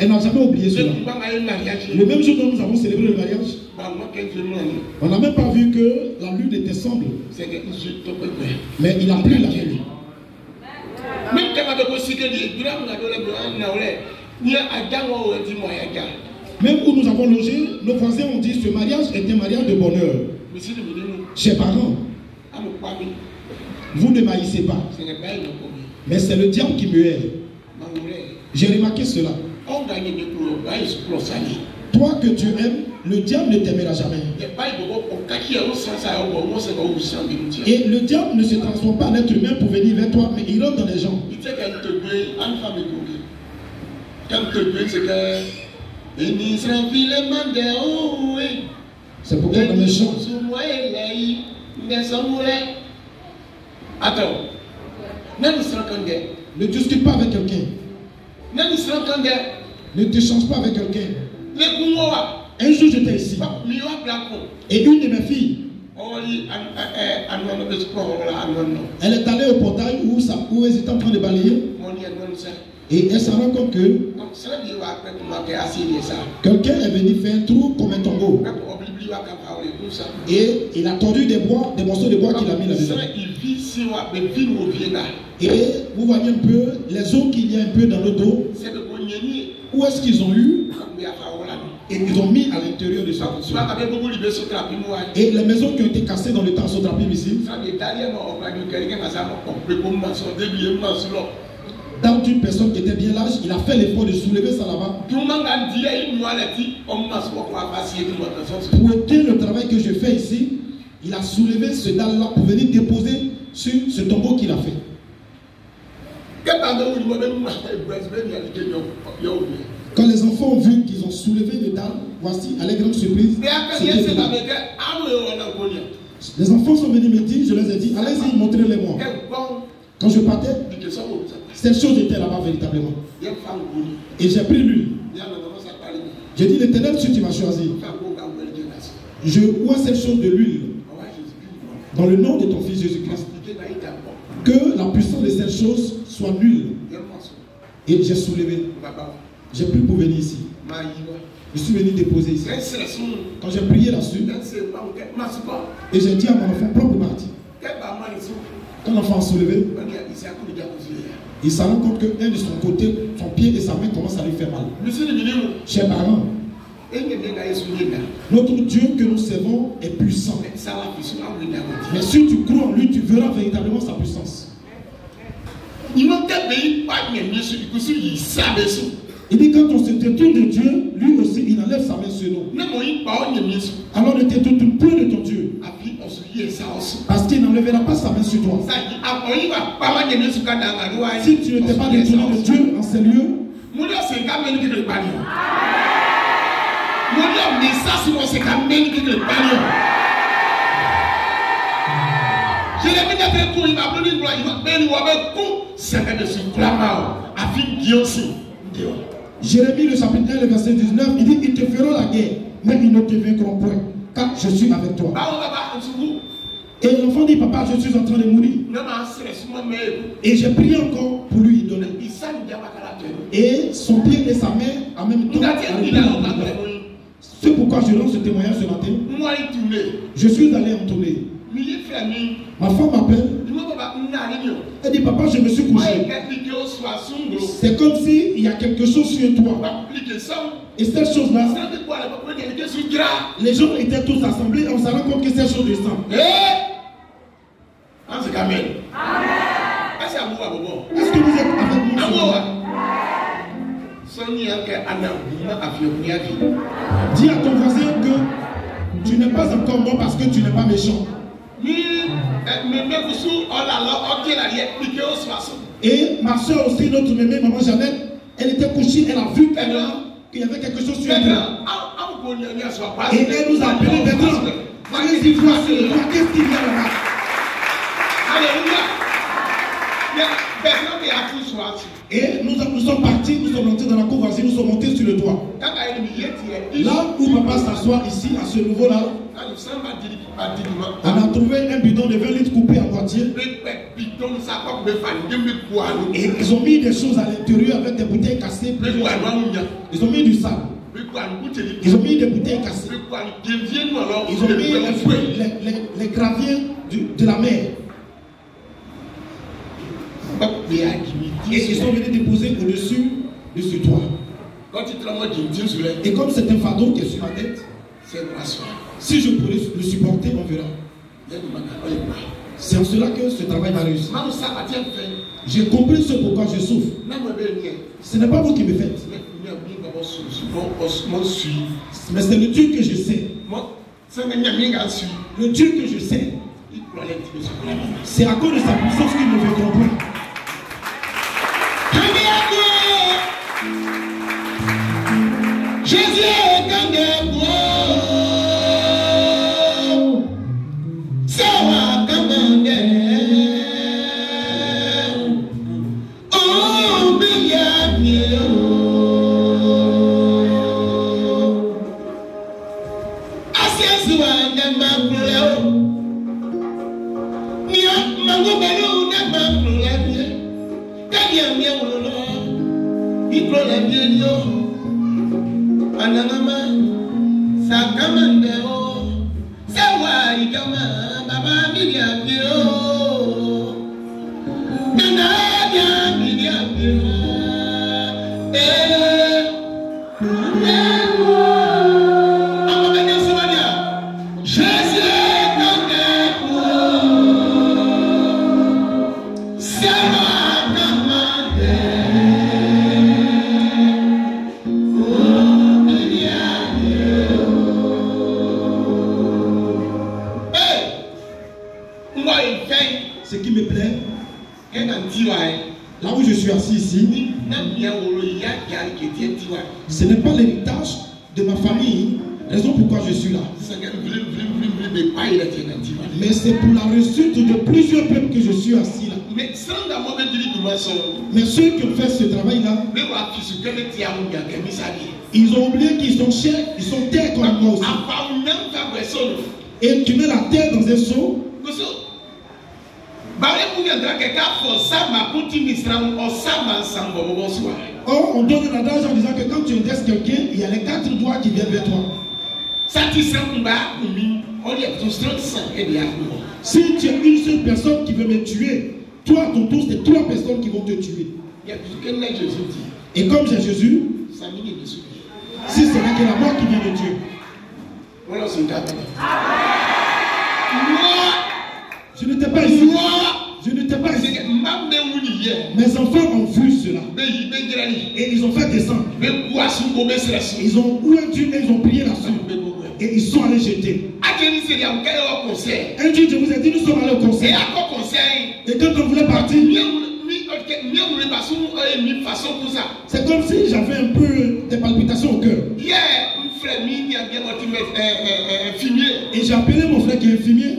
Elle n'a jamais oublié cela. Le même jour dont nous avons célébré le mariage, on n'a même pas vu que la lune était sombre. Mais il a plu la lune. Même où nous avons logé, nos voisins ont dit que ce mariage est un mariage de bonheur. Chers parents, vous ne m'haïssez pas. Mais c'est le diable qui me hait. J'ai remarqué cela. Toi que tu aimes, le diable ne t'aimera jamais. Et le diable ne se transforme pas en être humain pour venir vers toi, mais il rentre dans les gens. C'est pourquoi dans les chants, attends, ne discute pas avec quelqu'un. Ne te change pas avec quelqu'un. Un jour j'étais ici et une de mes filles, elle est allée au portail où ils étaient en train de balayer et elle se rend compte que quelqu'un est venu faire un trou comme un tombeau et il a tordu des morceaux de bois qu'il a mis là-dedans. Et vous voyez un peu les os qu'il y a un peu dans le dos. Où est-ce qu'ils ont eu? Et ils ont mis à l'intérieur de ça. Et les maisons qui ont été cassées dans le temps Sotrapim ici, dans une personne qui était bien large, il a fait l'effort de soulever ça là-bas. Pour aider le travail que je fais ici, il a soulevé ce dalle-là pour venir déposer sur ce tombeau qu'il a fait. Quand les enfants ont vu qu'ils ont soulevé le dalle, voici, à la grande surprise, les enfants sont venus me dire, je les ai dit, allez-y, montrez-les-moi. Quand je partais, cette chose était là-bas véritablement. Et j'ai pris l'huile. J'ai dit, l'Éternel, si tu m'as choisi, je vois cette chose de l'huile. Dans le nom de ton Fils Jésus-Christ. Que la puissance de cette chose soit nulle. Et j'ai soulevé. J'ai pris pour venir ici. Je suis venu déposer ici. Quand j'ai prié là-dessus, et j'ai dit à mon enfant, propre parti. Quand l'enfant a soulevé, il s'en rend compte qu'un de son côté, son pied et sa main commencent à lui faire mal. Chers parents, notre Dieu que nous servons est puissant. Mais si tu crois en lui, tu verras véritablement sa puissance. Il dit quand on se détourne de Dieu, lui aussi il enlève sa main sur nous. Alors ne te détourne plus de ton Dieu. Parce qu'il n'enlèvera pas sa main sur toi. Si tu ne t'es pas détourné de Dieu en ces lieux, Jérémie le chapitre 1, le verset 19, il dit, ils te feront la guerre, mais ils ne te vaincront point, car je suis avec toi. Et l'enfant dit, papa, je suis en train de mourir. Et j'ai prié encore pour lui donner. Et son pied et sa main en même temps. C'est pourquoi je lance ce témoignage ce matin. Je suis allé en tournée. Ma femme m'appelle. Elle dit, papa, je me suis couché. C'est comme s'il y a quelque chose sur toi. Et cette chose-là, les gens étaient tous assemblés. On s'en rend compte que cette chose descend. Amen. Est-ce que vous êtes avec moi? Dis à ton voisin que tu n'es pas encore mort parce que tu n'es pas méchant. Et ma soeur aussi, notre mémé, maman Jeannette, elle était couchée, elle a vu qu'il y avait quelque chose sur elle. Et elle nous a appelé maintenant. Allez-y, voir sur le toit, qu'est-ce qu'il y a là-bas? Et nous sommes partis, nous sommes montés dans la cour voisine, nous sommes montés sur le toit. Là où papa s'assoit. s'asseoir ici, à ce niveau-là. On a trouvé un bidon de 20 litres coupé à moitié. Et ils ont mis des choses à l'intérieur avec des bouteilles cassées. Ils ont mis du sable. Ils ont mis des bouteilles cassées. Ils ont mis les graviers de la mer. Et ils sont venus déposer au-dessus de ce toit. Et comme c'est un fardeau qui est sur ma tête, si je pourrais le supporter, on verra. C'est en cela que ce travail va réussir. J'ai compris ce pourquoi je souffre. Ce n'est pas vous qui me faites. Mais c'est le Dieu que je sais. Le Dieu que je sais. C'est à cause de sa puissance qu'il me fait comprendre. Jésus est un beau. Ça va comme oh, bien, bien. Assez souvent, on m'a pleuré. Nia, mango balo, on m'a pleuré. Kaya mia wolo, il pleure bien yo. Anangama, sakamandeo, sawa ikama, baba midiabio, nana midiabio, amaganya sonia, Jésus kandeko, sawa kamande. Ce qui me plaît, là où je suis assis ici, ce n'est pas l'héritage de ma famille, raison pourquoi je suis là. Mais c'est pour la réussite de plusieurs peuples que je suis assis là. Mais ceux qui ont fait ce travail-là, ils ont oublié qu'ils sont chers, ils sont terres comme moi aussi. Et tu mets la terre dans un seau. Oh, on donne l'adage en disant que quand tu intéresses quelqu'un, il y a les 4 doigts qui viennent vers toi. Si tu as une seule personne qui veut me tuer, toi à ton tour, c'est 3 personnes qui vont te tuer. Et comme j'ai Jésus, si c'est là que la mort qui vient me tuer. Je n'étais pas ici. Je n'étais pas ici. Mes enfants ont vu cela. Et ils ont fait descendre. Ils ont oublié et ils ont prié là-dessus. Et ils sont allés jeter. Un jour, je vous ai dit, nous sommes allés au concert. Et quand on voulait partir, c'est comme si j'avais un peu des palpitations au cœur. Et j'ai appelé mon frère qui est infirmier.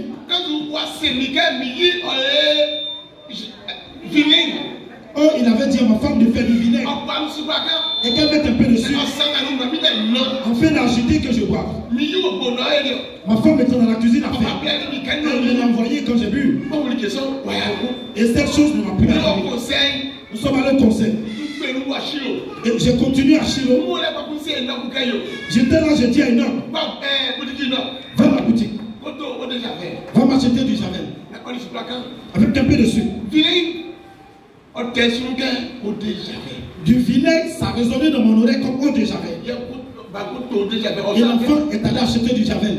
Oh, il avait dit à ma femme de faire du vinaigre et qu'elle mette un peu dessus afin d'agiter que je boive. Ma femme était dans la cuisine à faire. Elle me l'a envoyé quand j'ai bu. Et cette chose ne m'a plus arrivé. Nous sommes allés au concert. Et j'ai continué à Chilo. J'étais là, j'ai dit à une homme, va à la boutique. Va m'acheter du Javel. Avec un peu dessus. Du vinaigre, ça résonnait dans mon oreille comme eau de Javel. Et l'enfant est allé acheter du Javel.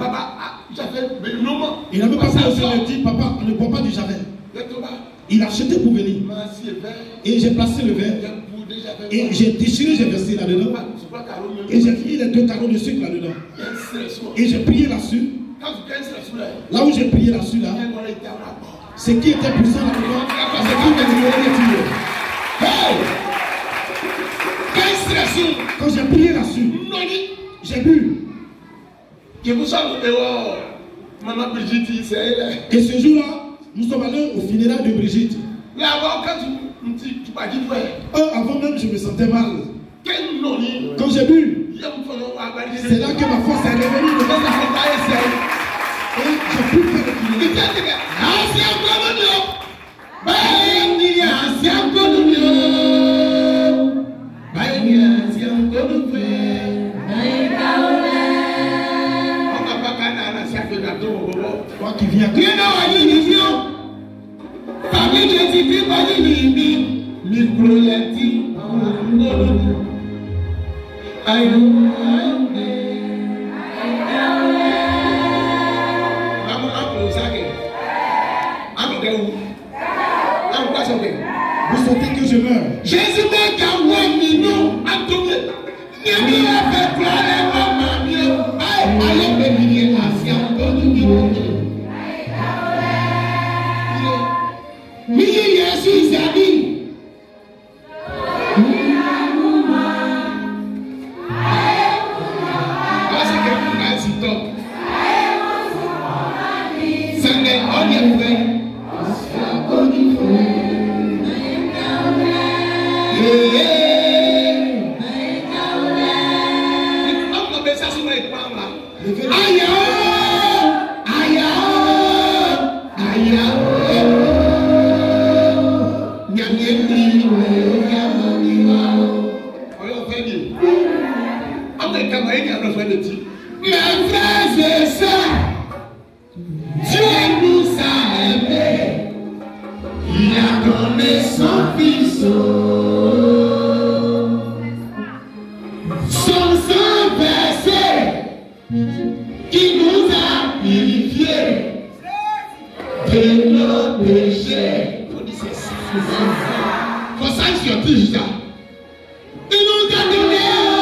Il n'avait pas fait au dit, papa, on ne boit pas du Javel. Il a acheté pour venir. Et j'ai placé le verre. Et j'ai déchiré, j'ai versé là-dedans. Et j'ai mis les 2 carreaux de sucre là-dedans. Et j'ai prié là-dessus. Là où j'ai prié là-dessus, là, ce qui était puissant là-dedans, c'est qui m'a dit, quand j'ai prié là-dessus, j'ai bu. Et ce jour-là, nous sommes allés au funérailles de Brigitte. Avant même, je me sentais mal. Quand j'ai bu, C'est là que ma force est revenue. Et j'ai pu faire le toi qui viens vous souhaitez que je meure. Jésus m'a gagné mignon, Antonio. Il m'a fait pleurer maman mieux. Allez, bébé, ancien Antonio. Oui, Jésus a dit. Parce que vous m'avez dit top. C'est un autre frère. Mes frères et sœurs, Dieu nous a aimés. Il a donné son fils. Son sang versé qui nous a purifiés de nos péchés. For signs your teacher. Il nous a donné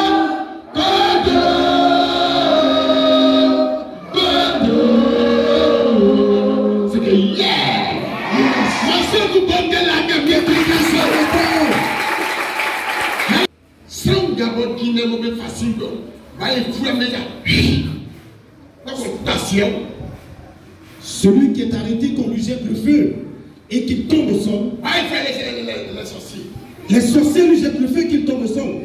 celui qui est arrêté, qu'on lui jette le feu et qu'il tombe au sol. Les sorciers lui jettent le feu et qu'il tombe au sol.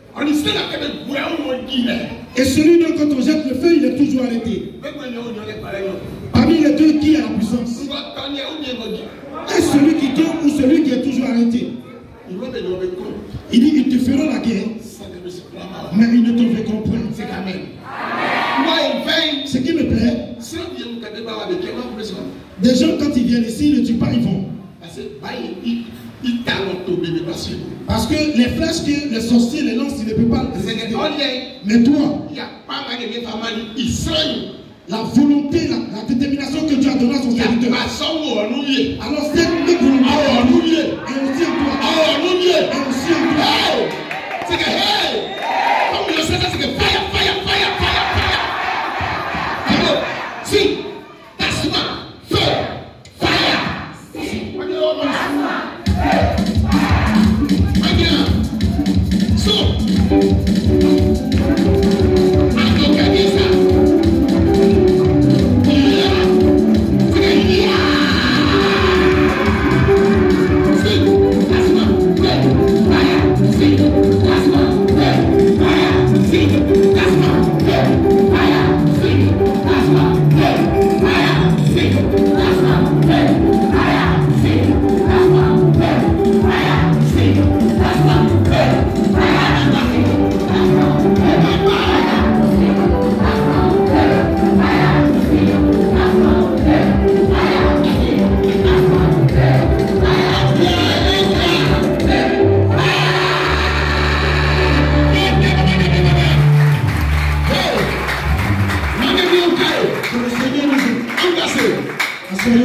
Et celui dont quand on jette le feu, il est toujours arrêté. Parmi les deux, qui a la puissance? Est-ce celui qui tombe ou celui qui est toujours arrêté? Il dit, ils te feront la guerre, mais ils ne te verront point. C'est quand même. Ce qui me plaît, des gens quand ils viennent ici, ils ne tuent pas, ils vont. Parce que les flèches que les sorciers les lancent, ils ne peuvent pas résister. Mais toi, la volonté, la détermination que Dieu a donnée à son serviteur. Alors cette volonté est aussi en toi.